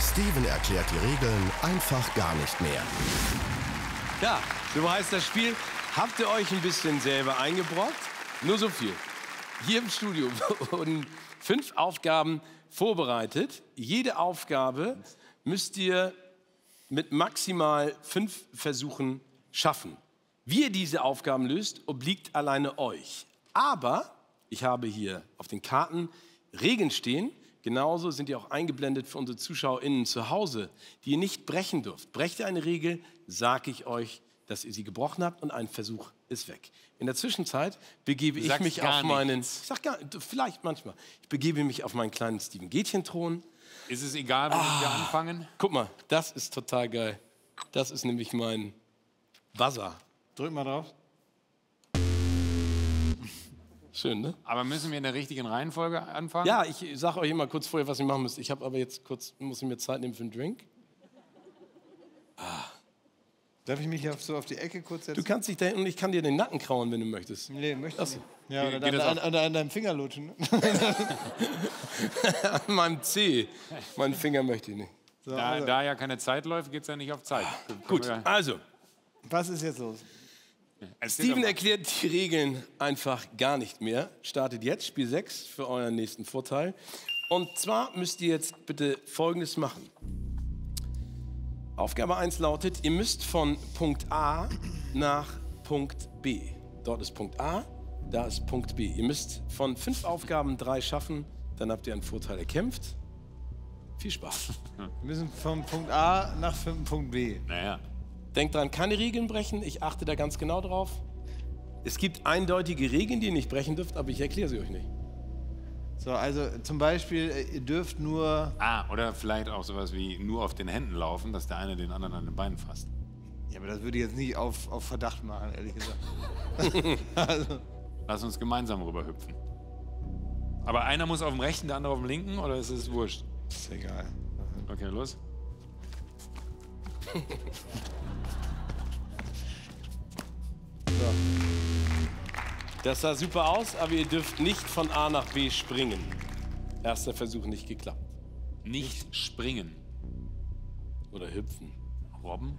Steven erklärt die Regeln einfach gar nicht mehr. Ja, so heißt das Spiel. Habt ihr euch ein bisschen selber eingebrockt? Nur so viel. Hier im Studio wurden 5 Aufgaben vorbereitet. Jede Aufgabe müsst ihr mit maximal 5 Versuchen schaffen. Wie ihr diese Aufgaben löst, obliegt alleine euch. Aber ich habe hier auf den Karten Regeln stehen. Genauso sind die auch eingeblendet für unsere ZuschauerInnen zu Hause, die ihr nicht brechen dürft. Brecht ihr eine Regel, sage ich euch, dass ihr sie gebrochen habt und ein Versuch ist weg. In der Zwischenzeit begebe ich mich auf meinen... Ich sag gar nicht, vielleicht manchmal. Ich begebe mich auf meinen kleinen Steven-Gätchen-Thron. Ist es egal, wenn wir anfangen? Guck mal, das ist total geil. Das ist nämlich mein Buzzer. Drück mal drauf. Schön, ne? Aber müssen wir in der richtigen Reihenfolge anfangen? Ja, ich sage euch immer kurz vorher, was ihr machen müsst. Ich habe aber jetzt kurz, muss ich mir Zeit nehmen für einen Drink. Darf ich mich so auf die Ecke kurz setzen? Du kannst dich da hinten, ich kann dir den Nacken krauen, wenn du möchtest. Nee, möchte ich nicht. Ja, Geht oder das an deinem Finger lutschen. Ne? An meinem Zeh. Meinen Finger möchte ich nicht. So, Da ja keine Zeit läuft, geht es ja nicht auf Zeit. Gut, also, was ist jetzt los? Steven erklärt die Regeln einfach gar nicht mehr. Startet jetzt Spiel 6 für euren nächsten Vorteil. Und zwar müsst ihr jetzt bitte Folgendes machen. Aufgabe 1 lautet, ihr müsst von Punkt A nach Punkt B. Dort ist Punkt A, da ist Punkt B. Ihr müsst von 5 Aufgaben 3 schaffen, dann habt ihr einen Vorteil erkämpft. Viel Spaß. Wir müssen von Punkt A nach Punkt B. Naja. Denkt dran, keine Regeln brechen, ich achte da ganz genau drauf. Es gibt eindeutige Regeln, die ihr nicht brechen dürft, aber ich erkläre sie euch nicht. So, also zum Beispiel, ihr dürft nur... Oder vielleicht auch sowas wie nur auf den Händen laufen, dass der eine den anderen an den Beinen fasst. Ja, aber das würde ich jetzt nicht auf Verdacht machen, ehrlich gesagt. Also. Lass uns gemeinsam rüberhüpfen. Aber einer muss auf dem rechten, der andere auf dem linken, oder ist es wurscht? Ist egal. Okay, los. So. Das sah super aus, aber ihr dürft nicht von A nach B springen. Erster Versuch nicht geklappt. Nicht springen. Oder hüpfen. Robben?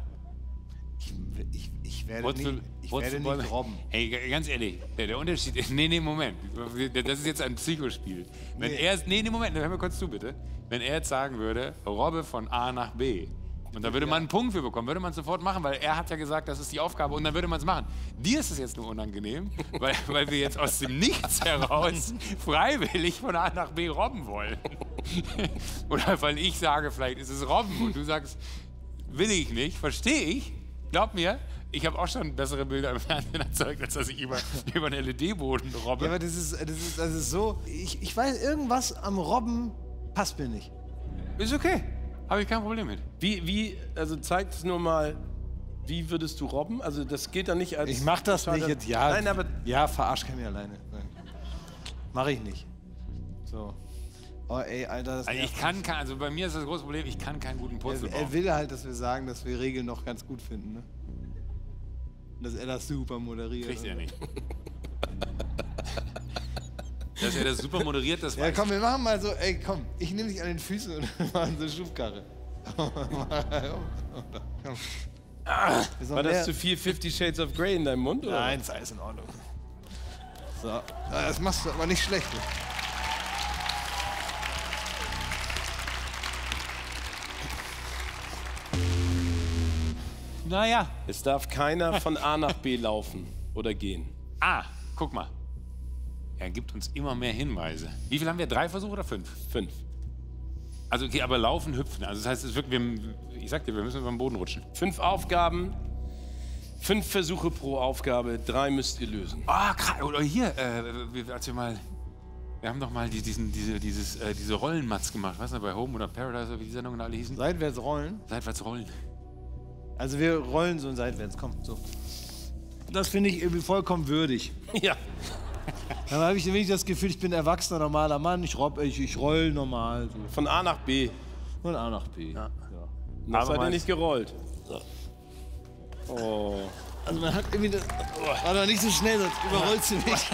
Ich werde nicht robben. Hey, ganz ehrlich, der Unterschied ist... Nee, Moment. Das ist jetzt ein Psychospiel. Wenn er... Nee, Moment, hör mir kurz zu, bitte. Wenn er jetzt sagen würde, robbe von A nach B... Und da würde man einen Punkt für bekommen, würde man sofort machen, weil er hat ja gesagt, das ist die Aufgabe und dann würde man es machen. Dir ist es jetzt nur unangenehm, weil wir jetzt aus dem Nichts heraus freiwillig von A nach B robben wollen. Oder weil ich sage, vielleicht ist es robben und du sagst, will ich nicht, verstehe ich. Glaub mir, ich habe auch schon bessere Bilder im Fernsehen erzeugt, als dass ich über einen LED-Boden robbe. Ja, aber das ist so, ich weiß, irgendwas am Robben passt mir nicht. Ist okay. Habe ich kein Problem mit. Also zeigt es nur mal, wie würdest du robben? Also das geht dann nicht als... Ich mach das nicht jetzt, ja. Nein, aber... Ja, verarsch keinen alleine. Nein. Mach ich nicht. So. Oh ey, Alter, das also bei mir ist das große Problem, ich kann keinen guten Purzel bauen. Er will halt, dass wir sagen, dass wir Regeln noch ganz gut finden, ne? Und dass er das super moderiert. Kriegt er nicht. Dass er das super moderiert, das weiß ich. Ja, komm, wir machen mal so, ey, komm, ich nehme dich an den Füßen und machen so eine Schubkarre. War das zu viel 50 Shades of Grey in deinem Mund, oder? Nein, ist alles in Ordnung. So, das machst du aber nicht schlecht. Naja. Es darf keiner von A nach B laufen oder gehen. Guck mal. Er gibt uns immer mehr Hinweise. Wie viel haben wir? 3 Versuche oder 5? 5. Also okay, aber laufen, hüpfen. Also das heißt, es ist wirklich, ich sag dir, wir müssen über den Boden rutschen. 5 Aufgaben, 5 Versuche pro Aufgabe, 3 müsst ihr lösen. Krass. Oder hier, wir haben doch mal diese Rollenmatz gemacht. Was denn, bei Home oder Paradise oder wie die Sendungen alle hießen? Seitwärts rollen? Seitwärts rollen. Also wir rollen so seitwärts, komm, so. Das finde ich irgendwie vollkommen würdig. Ja. Dann habe ich nämlich das Gefühl, ich bin erwachsener, normaler Mann, ich roll normal. So. Von A nach B. Von A nach B. Ja. Das hat er nicht gerollt. So. Oh. Also man hat irgendwie... Warte, nicht so schnell, sonst überrollst du mich.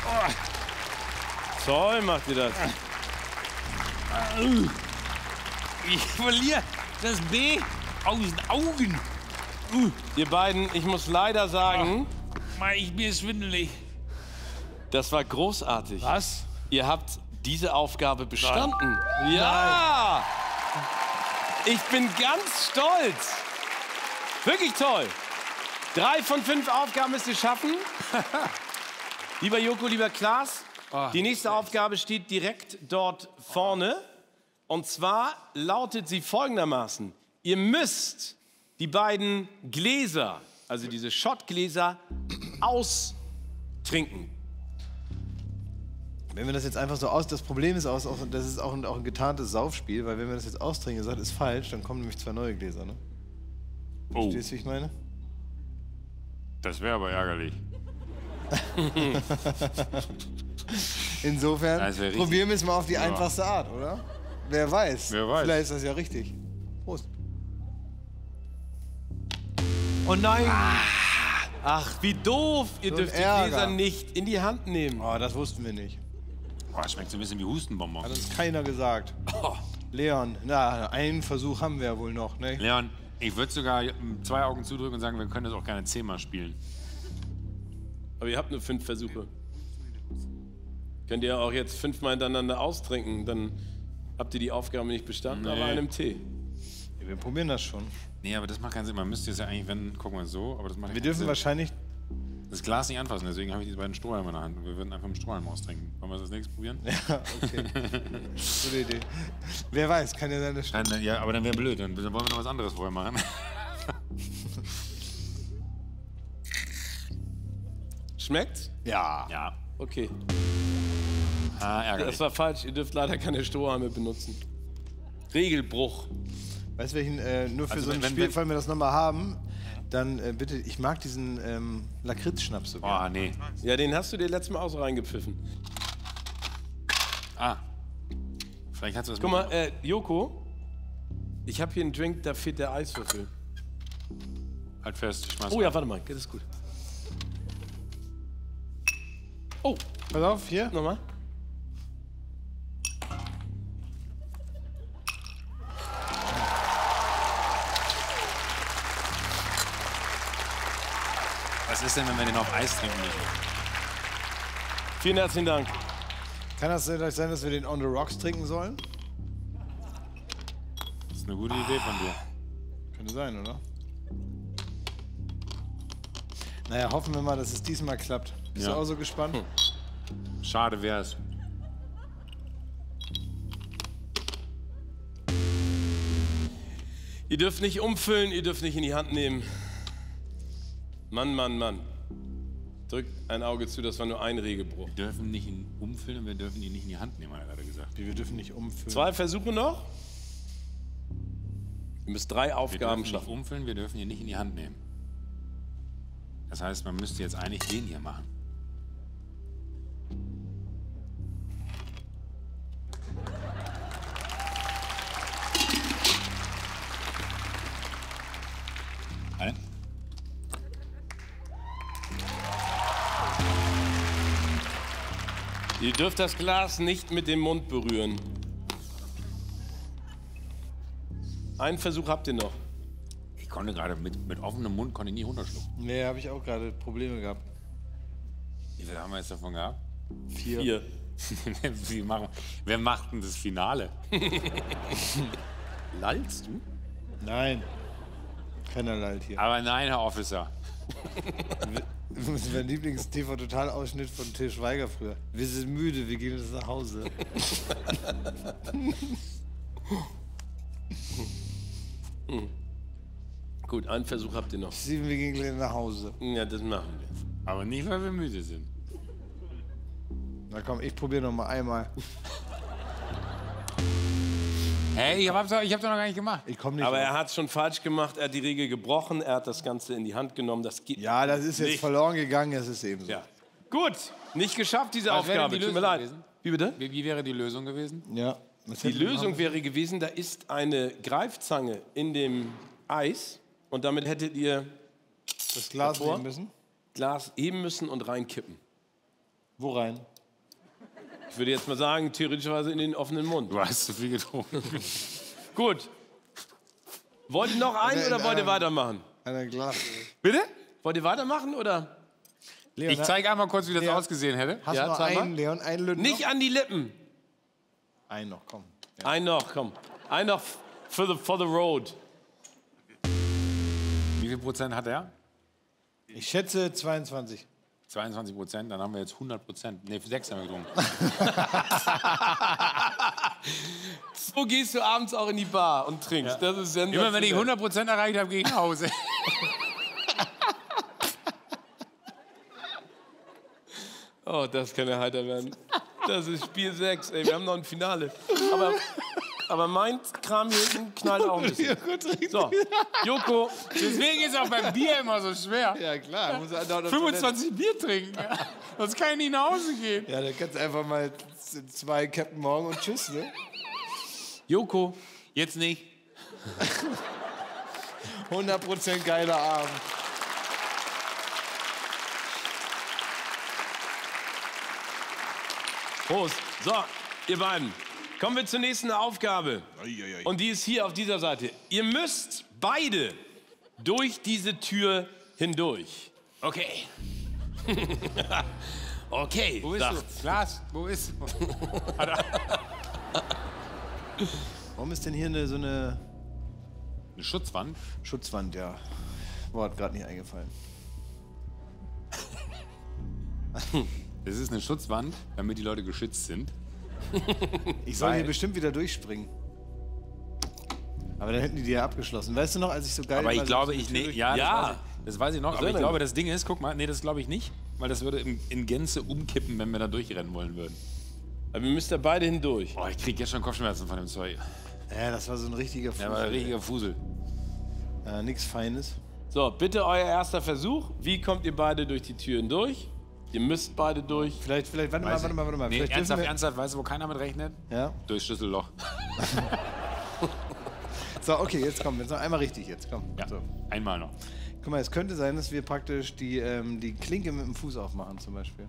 Toll macht ihr das. Ich verliere das B aus den Augen. Ihr beiden, ich muss leider sagen, Ich bin schwindelig. das war großartig. Was? Ihr habt diese Aufgabe bestanden. Ja! Ich bin ganz stolz. Wirklich toll. 3 von 5 Aufgaben müsst ihr schaffen. Lieber Joko, lieber Klaas, die nächste Aufgabe steht direkt dort vorne. Und zwar lautet sie folgendermaßen. Ihr müsst die beiden Gläser, also diese Schottgläser, austrinken. Wenn wir das jetzt einfach so aus... Das Problem ist, das ist auch ein getarntes Saufspiel, weil wenn wir das jetzt austrinken und sagt, ist falsch, dann kommen nämlich 2 neue Gläser, ne? Oh, Verstehst du, wie ich meine? das wäre aber ärgerlich. Insofern Das wär richtig. probieren wir es mal auf die einfachste Art, oder? Wer weiß. Wer weiß. Vielleicht ist das ja richtig. Prost. Oh nein! Ach, wie doof. Ihr So ein dürft die Ärger. Gläser nicht in die Hand nehmen. Oh, das wussten wir nicht. Boah, schmeckt so ein bisschen wie Hustenbonbon. Hat uns keiner gesagt. Leon, na, einen Versuch haben wir ja wohl noch, ne? Leon, ich würde sogar 2 Augen zudrücken und sagen, wir können das auch gerne 10-mal spielen. Aber ihr habt nur 5 Versuche. Könnt ihr auch jetzt 5-mal hintereinander austrinken, dann habt ihr die Aufgabe nicht bestanden, aber einem Tee. Ja, wir probieren das schon. Nee, aber das macht keinen Sinn. Man müsste es ja eigentlich, wenn, gucken wir so, aber das macht Wir keinen dürfen Sinn. wahrscheinlich... Das Glas nicht anfassen, deswegen habe ich diese beiden Strohhalme in der Hand. Und wir würden einfach mit Strohhalm austrinken. Wollen wir das nächstes probieren? Ja, okay. Gute Idee. Wer weiß, kann ja sein, dass... Ja, aber dann wäre blöd. Dann wollen wir noch was anderes vorher machen. Schmeckt's? Ja. Ja. Okay. Ärgerlich. Das war falsch. Ihr dürft leider keine Strohhalme benutzen. Regelbruch. Weißt du, welchen, nur für Also so ein wenn- Spiel, wenn- falls wir das nochmal haben, dann bitte, ich mag diesen Lakritz-Schnaps so gerne. Oh, nee. Ja, den hast du dir letztes Mal auch so reingepfiffen. Vielleicht hast du das Guck mal, Joko, ich habe hier einen Drink, da fehlt der Eiswürfel. Halt fest, ich schmeiß Oh ja, warte mal, das ist gut. Oh, Pass auf, hier. nochmal. Was ist denn, wenn wir den auf Eis trinken müssen? Vielen herzlichen Dank. Kann das vielleicht sein, dass wir den On the Rocks trinken sollen? Das ist eine gute Idee von dir. Könnte sein, oder? Naja, hoffen wir mal, dass es diesmal klappt. Bist Ja. du auch so gespannt? Schade wär's. Ihr dürft nicht umfüllen, ihr dürft nicht in die Hand nehmen. Mann, Mann, Mann. Drückt ein Auge zu, das war nur ein Regelbruch. Wir dürfen nicht ihn umfüllen und wir dürfen ihn nicht in die Hand nehmen, hat er gerade gesagt. Wir dürfen nicht umfüllen. 2 Versuche noch. Ihr müsst 3 Wir Aufgaben dürfen nicht schaffen. umfüllen, wir dürfen ihn nicht in die Hand nehmen. Das heißt, man müsste jetzt eigentlich den hier machen. Warte. Ihr dürft das Glas nicht mit dem Mund berühren. Einen Versuch habt ihr noch. Ich konnte gerade mit offenem Mund konnte ich nie runterschlucken. Nee, habe ich auch gerade Probleme gehabt. Wie viel haben wir jetzt davon gehabt? 4. Wer macht denn das Finale? Lallst du? Nein. Keiner lallt hier. Aber nein, Herr Officer. Das ist mein Lieblings-TV-Total-Ausschnitt von Til Schweiger früher. Wir sind müde, wir gehen jetzt nach Hause. Gut, einen Versuch habt ihr noch. Steven, wir gehen gleich nach Hause. Ja, das machen wir. Aber nicht, weil wir müde sind. Na komm, ich probiere noch mal einmal. Hey, ich hab's doch noch gar nicht gemacht. Ich komme nicht Aber auf. er hat es schon falsch gemacht. Er hat die Regel gebrochen. Er hat das Ganze in die Hand genommen. Das geht Ja, das ist jetzt nicht. verloren gegangen, es ist eben so. Ja. Gut, nicht geschafft, diese Was wäre denn Aufgabe. die Tut mir Lösung leid. gewesen? Wie bitte? Wie wäre die Lösung gewesen? Ja. Was Die hätten wir Lösung machen wäre gewesen, da ist eine Greifzange in dem Eis und damit hättet ihr müssen? Das Glas davor? nehmen müssen? Glas heben müssen und reinkippen. Wo rein? Ich würde jetzt mal sagen, theoretischerweise in den offenen Mund. Du hast zu viel getrunken. Gut. Wollt ihr noch einen oder wollt ihr weitermachen? Einer Glas. Bitte? Wollt ihr weitermachen oder? Leon, Ich zeige einmal kurz, wie das Ja. ausgesehen hätte. hast Ja, du noch sag mal. einen, Leon? Einen Lütten Nicht an die Lippen. noch? Einen noch, komm. Ein noch, komm. Ein noch for the road. Wie viel Prozent hat er? Ich schätze 22. 22%, dann haben wir jetzt 100%. Ne, 6 haben wir getrunken. So gehst du abends auch in die Bar und trinkst. Das ist sensationell. Immer wenn ich 100% erreicht habe, gehe ich nach Hause. Oh, das kann ja heiter werden. Das ist Spiel 6. Ey, wir haben noch ein Finale. Aber mein Kram hier hinten knallt auch ein bisschen. So, Joko, Deswegen ist auch beim Bier immer so schwer. Ja, klar. Muss andauernd auf 25 Bier trinken. Sonst kann ich nicht nach Hause gehen. Toilette. Ja, dann kannst du einfach mal 2 Captain Morgan und tschüss, ne? Joko, Jetzt nicht. 100% geiler Abend. Prost. So, ihr beiden, kommen wir zur nächsten Aufgabe. Und die ist hier auf dieser Seite. Ihr müsst beide durch diese Tür hindurch. Okay. Okay, Wo bist sagt. du? Glas, wo ist du? Warum ist denn hier so eine Eine Schutzwand? Schutzwand, ja? Wort gerade nicht eingefallen. Das ist eine Schutzwand, damit die Leute geschützt sind. Ich soll hier Weil- bestimmt wieder durchspringen. Aber dann hätten die ja abgeschlossen. Weißt du noch, als ich so geil Aber ich war, glaube, so ich die Tür ne, durch- ja, Ja. das weiß ich noch. Aber ich denn? glaube, das Ding ist, guck mal, nee, das glaube ich nicht, weil das würde in Gänze umkippen, wenn wir da durchrennen wollen würden. Aber wir müsst da beide hindurch. Oh, ich krieg jetzt schon Kopfschmerzen von dem Zeug. Ja, das war so ein richtiger Fuß. Der war ein richtiger Fusel. Nix Feines. So, bitte euer erster Versuch. Wie kommt ihr beide durch die Tür hindurch? Ihr müsst beide durch. Vielleicht, warte mal. Nee, Vielleicht dürfen wir- ernsthaft, weißt du, wo keiner mit rechnet? Ja. Durchs Schlüsselloch. So, okay, jetzt kommen wir. Jetzt noch einmal richtig jetzt. Komm. Ja, So. einmal noch. Guck mal, es könnte sein, dass wir praktisch die Klinke mit dem Fuß aufmachen, zum Beispiel.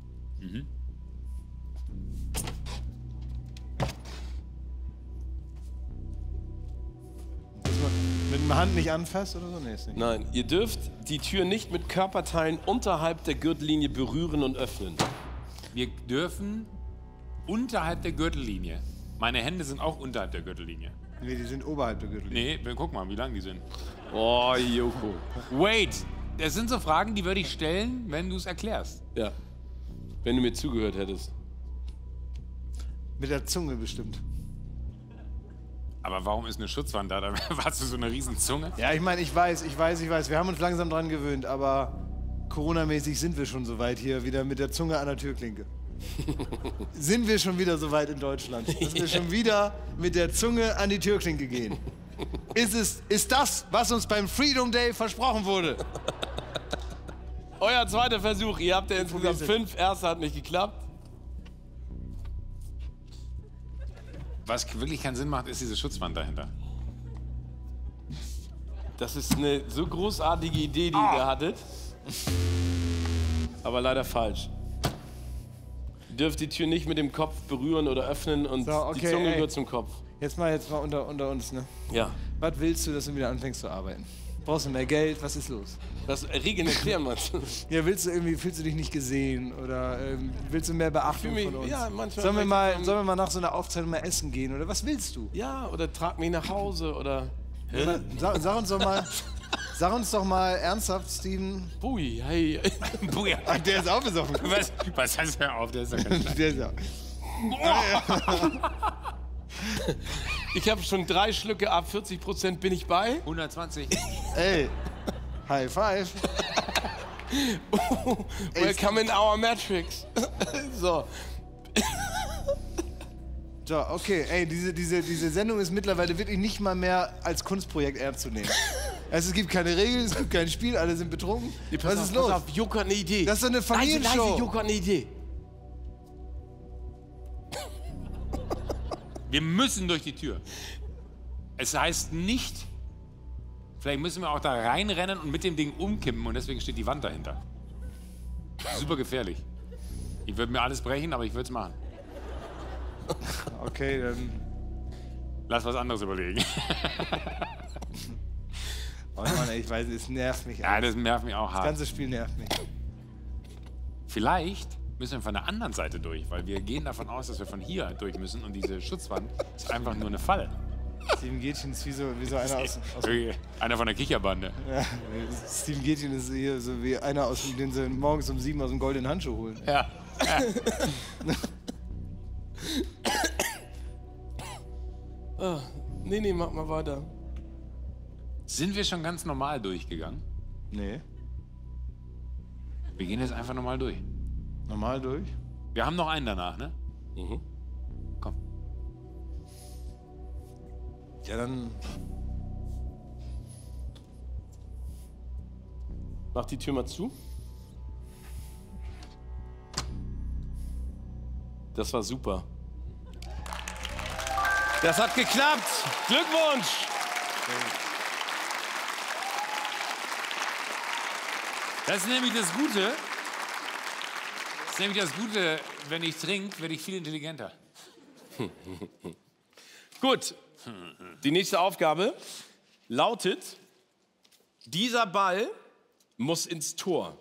Dass man mit der Hand nicht anfasst oder so? Nee, ist nicht. Nein, ihr dürft die Tür nicht mit Körperteilen unterhalb der Gürtellinie berühren und öffnen. Wir dürfen unterhalb der Gürtellinie. Meine Hände sind auch unterhalb der Gürtellinie. Nee, die sind oberhalb der Gürtellinie. Nee, guck mal, wie lang die sind. Oh, Joko. Wait, das sind so Fragen, die würde ich stellen, wenn du es erklärst. Ja. Wenn du mir zugehört hättest. Mit der Zunge bestimmt. Aber warum ist eine Schutzwand da? Da hast du so eine riesen Zunge. Ja, ich meine, ich weiß. Wir haben uns langsam dran gewöhnt, aber Corona-mäßig sind wir schon so weit hier wieder mit der Zunge an der Türklinke. Sind wir schon wieder so weit in Deutschland, dass wir schon wieder mit der Zunge an die Türklinke gehen? Ist das, was uns beim Freedom Day versprochen wurde? Euer zweiter Versuch. Ihr habt ja insgesamt probier's 5. Erster hat nicht geklappt. Was wirklich keinen Sinn macht, ist diese Schutzwand dahinter. Das ist eine so großartige Idee, die ihr da hattet. Aber leider falsch. Ihr dürft die Tür nicht mit dem Kopf berühren oder öffnen und So, okay, die Zunge ey. gehört zum Kopf. Jetzt mal unter uns, ne? Ja. Was willst du, dass du wieder anfängst zu arbeiten? Brauchst du mehr Geld? Was ist los? Das Regeln erklären manche. Ja, fühlst du dich nicht gesehen oder willst du mehr Beachtung Ich fühl von mich- uns? ja, manchmal sollen wir möchte ich- mal nach so einer Aufzeichnung mal essen gehen oder was willst du? Ja, oder trag mich nach Hause oder. Sag uns doch mal ernsthaft, Steven. Bui, hey. Buja. Ach, der ist auch besoffen. Was heißt hör auf? Der ist doch kein Scheiß. Der ist auch. Ich habe schon 3 Schlücke ab 40% bin ich bei. 120. Ey, High Five. Welcome in our Matrix. So. So, okay, ey, diese Sendung ist mittlerweile wirklich nicht mal mehr als Kunstprojekt ernst zu nehmen. Also, es gibt keine Regeln, es gibt kein Spiel, alle sind betrunken. Was ist los? Pass auf, Joko hat eine Idee. Das ist doch eine Familienshow. Leise, Joko hat eine Idee. Wir müssen durch die Tür. Es heißt nicht, vielleicht müssen wir auch da reinrennen und mit dem Ding umkippen und deswegen steht die Wand dahinter. Super gefährlich. Ich würde mir alles brechen, aber ich würde es machen. Okay, dann. Lass was anderes überlegen. Oh Mann, ey, ich weiß, es nervt mich. Ja, das nervt mich auch Das hart. ganze Spiel nervt mich. Vielleicht müssen wir von der anderen Seite durch, weil wir gehen davon aus, dass wir von hier durch müssen und diese Schutzwand ist einfach nur eine Falle. Steven Gätchen ist wie so einer aus Einer von der Kicherbande. ja, Steven Gätchen ist hier so wie einer, den sie morgens um 7 aus dem goldenen Handschuh holen. Ja. Nee, mach mal weiter. Sind wir schon ganz normal durchgegangen? Nee. Wir gehen jetzt einfach normal durch. Normal durch? Wir haben noch einen danach, ne? Komm. Ja, dann. Mach die Tür mal zu. Das war super. Das hat geklappt. Glückwunsch. Das ist nämlich das Gute. Wenn ich trinke, werde ich viel intelligenter. Gut. Die nächste Aufgabe lautet: Dieser Ball muss ins Tor.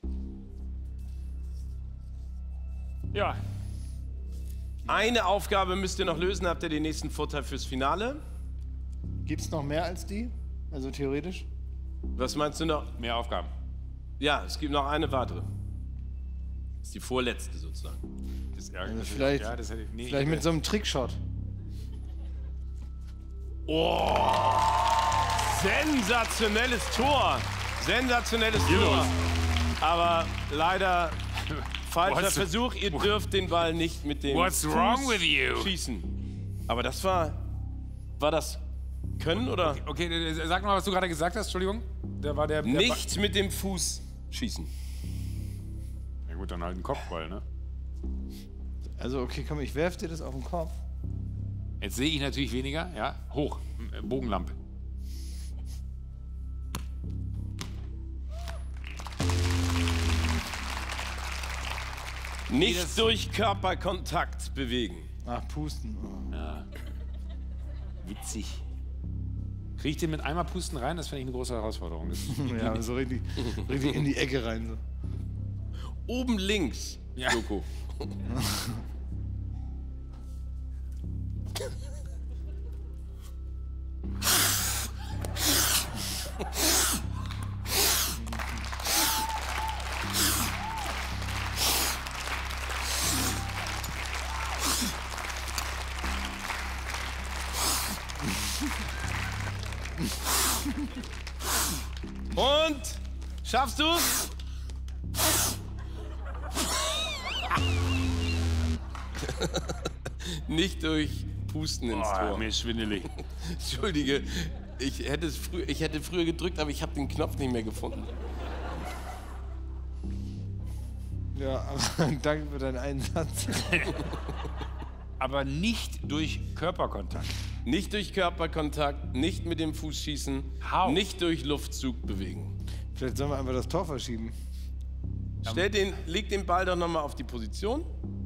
Ja. Eine Aufgabe müsst ihr noch lösen, habt ihr den nächsten Vorteil fürs Finale. Gibt's noch mehr als die? Also theoretisch? Was meinst du noch? Mehr Aufgaben. Ja, es gibt noch eine weitere. Das ist die vorletzte sozusagen. Das Also vielleicht ja, das hätte ich, nee, vielleicht mit so einem Trickshot. Oh, sensationelles Tor. Sensationelles Tor. Aber leider falscher Versuch. Ihr dürft den Ball nicht mit dem What's Fuß wrong with you? schießen. Aber das war das Können oder? Okay, sag mal, was du gerade gesagt hast, Entschuldigung. Der war der Nicht mit dem Fuß schießen. Ja gut, dann halt ein Kopfball, ne? Also okay, komm, ich werf dir das auf den Kopf. Jetzt sehe ich natürlich weniger, ja? Hoch, Bogenlampe. Nicht durch Körperkontakt bewegen. Ach, pusten. Oh. Ja. Witzig. Kriege ich den mit einmal Pusten rein? Das finde ich eine große Herausforderung. Das Ja, so richtig in die Ecke rein. So. Oben links, Ja. Joko. Und? Schaffst du's? Nicht durch Pusten ins Tor. Mir ist schwindelig. Entschuldige, ich hätte früher gedrückt, aber ich habe den Knopf nicht mehr gefunden. Ja, aber danke für deinen Einsatz. Aber nicht durch Körperkontakt. Nicht durch Körperkontakt, nicht mit dem Fuß schießen, How? nicht durch Luftzug bewegen. Vielleicht sollen wir einfach das Tor verschieben. Leg den Ball doch nochmal auf die Position.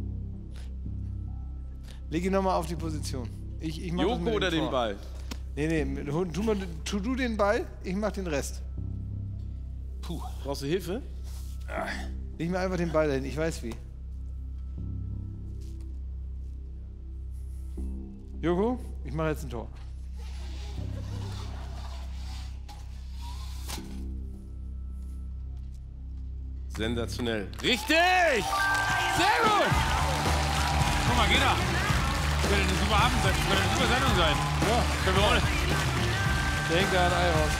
Leg ihn nochmal auf die Position. Ich mach das Joko mit dem oder den Tor. Ball? Nee, tu du den Ball, ich mach den Rest. Puh, brauchst du Hilfe? Leg mir einfach den Ball dahin, ich weiß wie. Joko, ich mache jetzt ein Tor. Sensationell. Richtig! Sehr gut! Guck mal, geht da. Das könnte eine super Abend sein. Das könnte eine super Sendung sein. Ja, Können wir auch nicht. der hängt da ein Ei raus.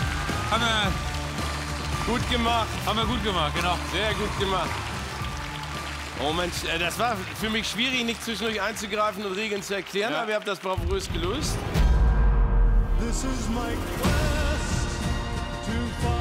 Gut gemacht. Haben wir gut gemacht, genau. Sehr gut gemacht. Oh Mensch, das war für mich schwierig, nicht zwischendurch einzugreifen und Regeln zu erklären, Ja. aber ihr habt das bravourös gelöst. This is my quest to find